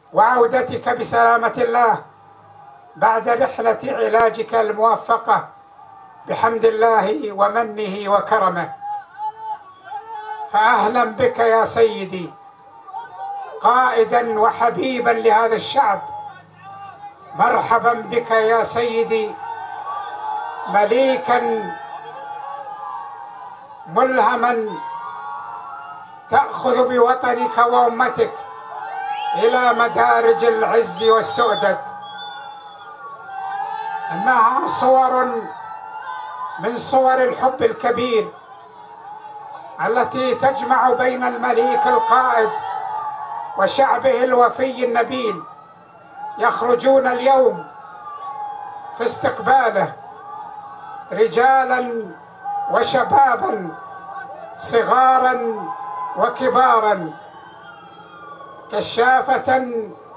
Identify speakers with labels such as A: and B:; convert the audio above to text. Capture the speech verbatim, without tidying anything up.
A: وعودتك بسلامة الله بعد رحلة علاجك الموفقة بحمد الله ومنه وكرمه. فأهلا بك يا سيدي، قائدا وحبيبا لهذا الشعب. مرحبا بك يا سيدي، مليكا ملهما تأخذ بوطنك وأمتك إلى مدارج العز والسؤدد. إنها صور من صور الحب الكبير التي تجمع بين المليك القائد وشعبه الوفي النبيل، يخرجون اليوم في استقباله رجالا وشبابا، صغارا وكبارا، كشافة